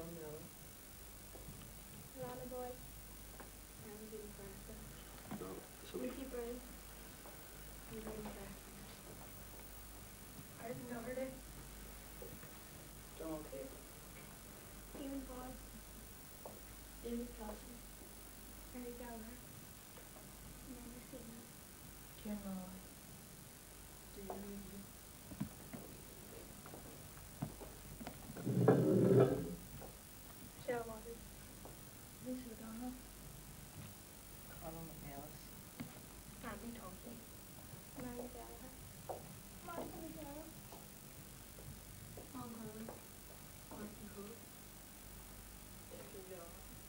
Lana Boy. No, this will be. Mickey Brown. Arden Doherty. Don't care. Stephen Foss. David Carlson. Harry Gallagher. Amanda Seaman. Kim Malloy. Michelle Waters. Lisa O'Donnell. Colin McNellis. Anthony Thompson. Mary Gallagher. Martin McGill. Paul Conlon. Martin Hood. Jeffrey Jaw.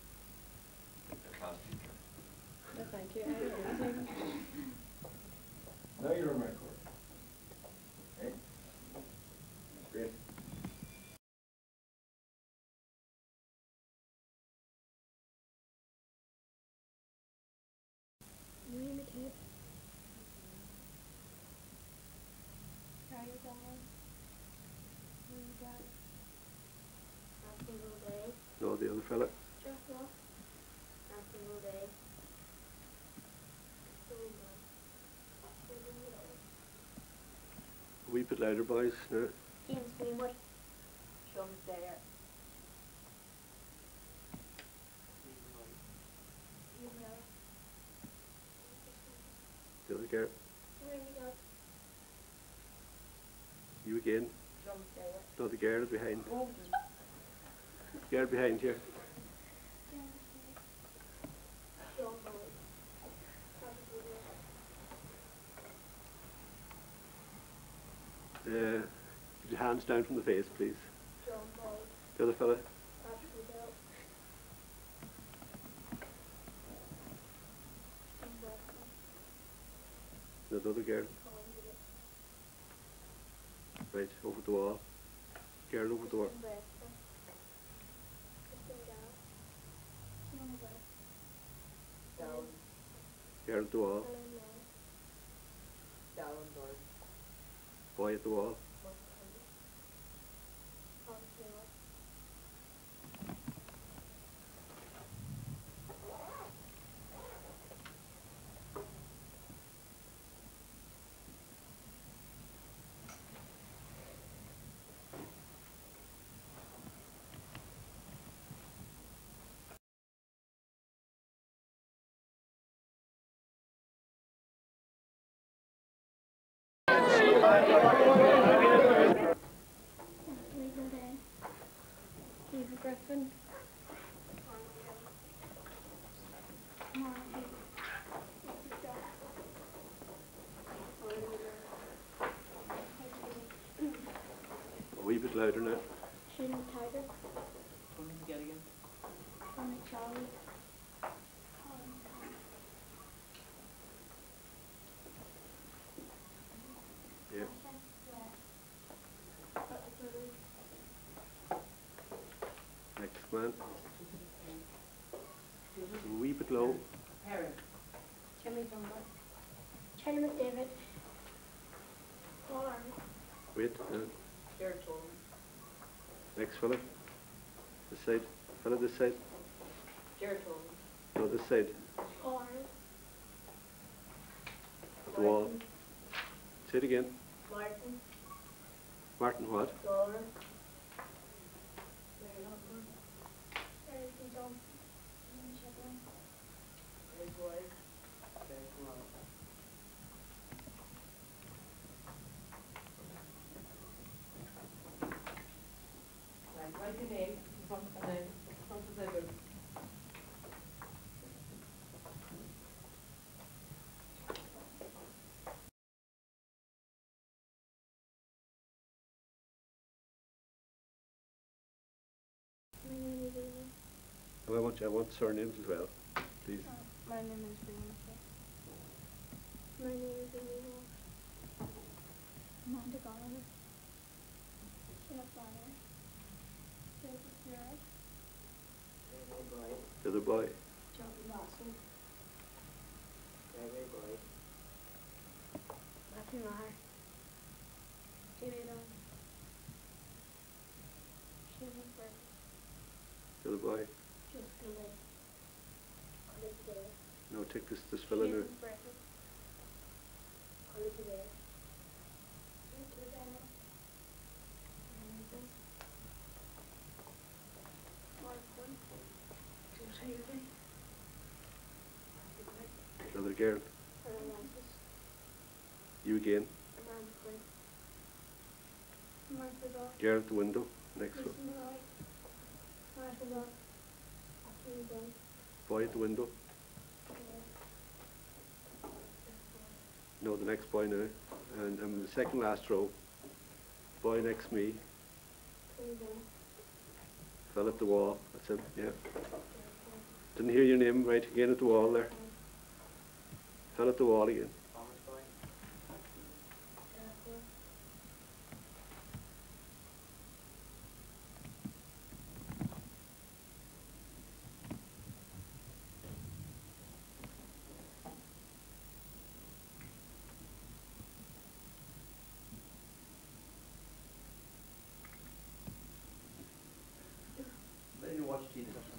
No, thank you. I don't know. Now you're on my court. Okay? That's great. William McCabe. Harry O'Donnell. William Brown. Anthony O'Day. No, the other fella. Jeff Ross. Anthony O'Day. A wee bit louder, boys. No. James Greenwood. Sean Dare. The other girl. Randy Galt. You again. Sean Dare. No, the girl behind. Oh, Girl behind here. John Boyd. Keep your hands down from the face, please. John Boyd. The other fella. Patrick Liddell. Tim Weston. The other girl. Colin Willis. Right, over the wall. Girl over the wall. Tim Weston. Kristen Gall. Simona West. Down. Girl at the wall. Helen Long. Down Lord. Boy at the wall. Mark Hunter. Tom Taylor. Legal Day. Eva Griffin. Mara Hill. A wee bit louder now. Shane Tiger. Tony Gilligan. Tony Charlie. Yeah. Next man. A wee bit low. Harry. Jimmy Dunbar. Charlie McDavid. Paul Arnold. Wait. Jared Tolan. Next fella. This side. Fella this side. Jared Tolan. No, this side. Paul Arnold. At the wall. Say it again. Martin. Martin what? Laura. Eric Johnson. Ian Shepard. Greg White. Greg Malloy. Write your name and then front of the book. My name is Amy. Oh, I want surnames as well, please. My name is Brianna. My name is Amy Walsh. Amanda Gallagher. Sheila Flannery. Joseph Burrow. The other boy. John Lawson. Gregory Boyd. Matthew Maher. Jamie Dunn. Shane Burke. You're the boy. Just Philip. Philip there. No, take this fella now. Philip there. Philip there now. Mark 1. 2 3. Another girl. You again. Girl at the window. Next one. Boy at the window. No, the next boy now. And the second last row. Boy next me. Fell at the wall. That's him, yeah. Didn't hear your name right again at the wall there. Fell at the wall again. Let me watch TV.